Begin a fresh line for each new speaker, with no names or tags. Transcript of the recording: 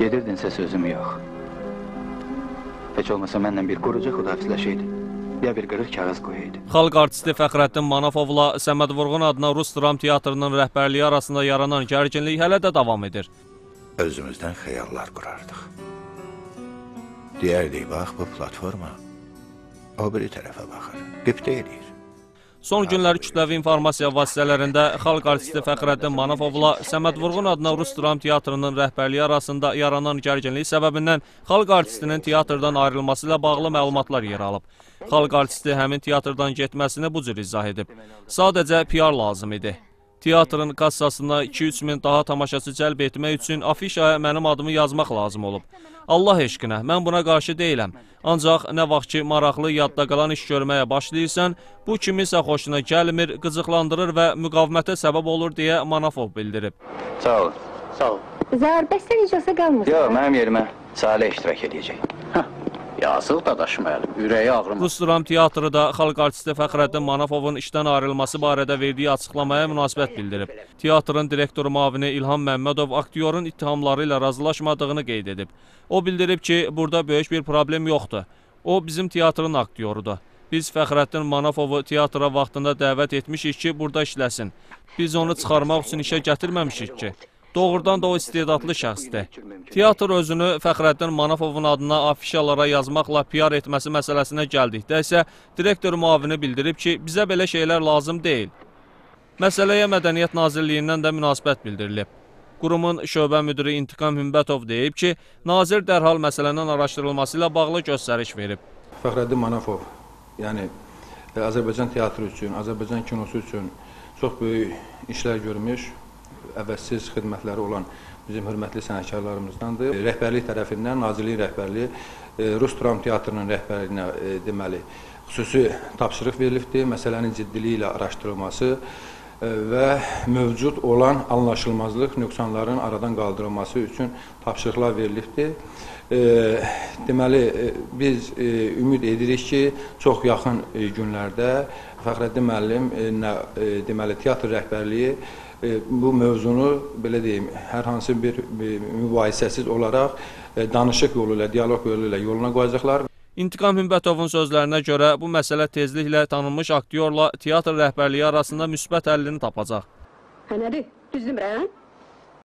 Gedirdinsə sözüm yox. Heç olmasa mənlə bir quruca xudafizləşəydi. Ya bir qırıq kağız qoyaydı.
Xalq artisti Fəxrəddin Manafovla Səməd Vurğun adına Rus Dram Teatrının rəhbərliyi arasında yaranan gərginlik hələ də davam edir.
Özümüzdən xəyallar qurardıq. Deyərdik, bax bu platforma o biri tərəfə baxır, qibdə edir.
Son günləri kütləvi informasiya vasitələrində xalq artisti Fəxrəddin Manafovla Səməd Vurğun adına Rus Dram Teatrının rəhbərliyi arasında yaranan gərginlik səbəbindən xalq artistinin teatrdan ayrılması ilə bağlı məlumatlar yer alıb. Xalq artisti həmin teatrdan getməsini bu cür izah edib. Sadəcə PR lazım idi. Teatrın kassasına 2-3 min daha tamaşaçı cəlb etmək üçün afişaya mənim adımı yazmaq lazım olub. Allah eşqinə, mən buna qarşı deyiləm. Ancaq nə vaxt ki, maraqlı, yadda qalan iş görməyə başlayırsan, bu kimisə xoşuna gəlmir, qıcıqlandırır və müqavimətə səbəb olur deyə Manafov bildirib.
Sağ olun.
Sağ ol.
Zahar, bəs sən icazə qalmırsın?
Yox, mənim yerimə Salih iştirak edəcək.
Yazıq dadaşım əlim, ürəyi ağrımır.
Rus Dram Teatrı da xalq artisti Fəxrəddin Manafovun işdən ayrılması barədə verdiyi açıqlamaya münasibət bildirib. Teatrın direktoru müavini İlham Məmmədov aktyorun ittihamları ilə razılaşmadığını qeyd edib. O bildirib ki, burada böyük bir problem yoxdur. O, bizim teatrın aktyorudur. Biz Fəxrəddin Manafovu teatra vaxtında dəvət etmişik ki, burada işləsin. Biz onu çıxarmaq üçün işə gətirməmişik ki. Doğrudan da o istedadlı şəxsdir. Teatr özünü Fəxrəddin Manafovun adına afişalara yazmaqla PR etməsi məsələsinə gəldikdə isə direktor müavini bildirib ki, bizə belə şeylər lazım deyil. Məsələyə Mədəniyyət Nazirliyindən də münasibət bildirilib. Qurumun şöbə müdiri İntiqam Hümbətov deyib ki, nazir dərhal məsələnin araşdırılması ilə bağlı göstəriş verib.
Fəxrəddin Manafov, yəni Azərbaycan teatrı üçün, Azərbaycan kinosu üçün çox böyük işlər görmüş, əvəzsiz xidmətləri olan bizim hörmətli sənətkarlarımızdandır. Rəhbərlik tərəfindən, Nazirliyin rəhbərliyi Rus Dram Teatrının rəhbərliyinə deməli xüsusi tapşırıq verilibdir. Məsələnin ciddiliyi ilə araşdırılması və mövcud olan anlaşılmazlıq, nöqsanların aradan qaldırılması üçün tapşırıqlar verilibdir. Deməli, biz ümid edirik ki, çox yaxın günlərdə Fəxrəddin müəllim, deməli, teatr rəhbərliyi bu mövzunu, belə deyim, hər hansı bir mübahisəsiz olaraq danışıq yolu ilə, dialoq yolu ilə yoluna qoyacaqlar.
İntiqam Hümbətovun sözlərinə görə bu məsələ tezliklə tanınmış aktyorla teatr rəhbərliyi arasında müsbət həllini tapacaq.
Nədir? Düzdür, hə?